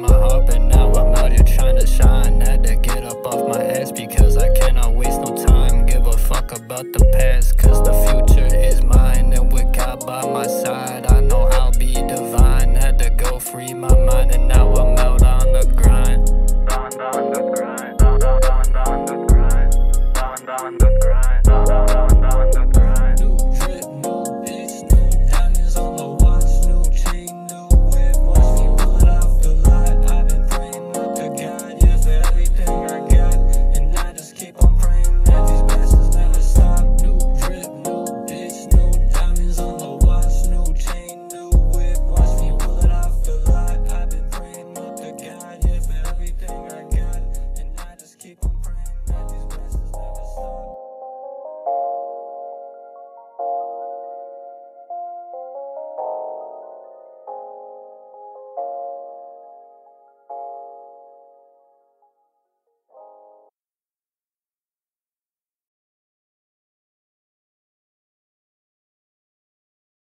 my heart, but now I'm out here trying to shine. Had to get up off my ass because I cannot waste no time. Give a fuck about the past, cause the future is mine. And with God by my side, I know I'll be divine. Had to go free my mind, and now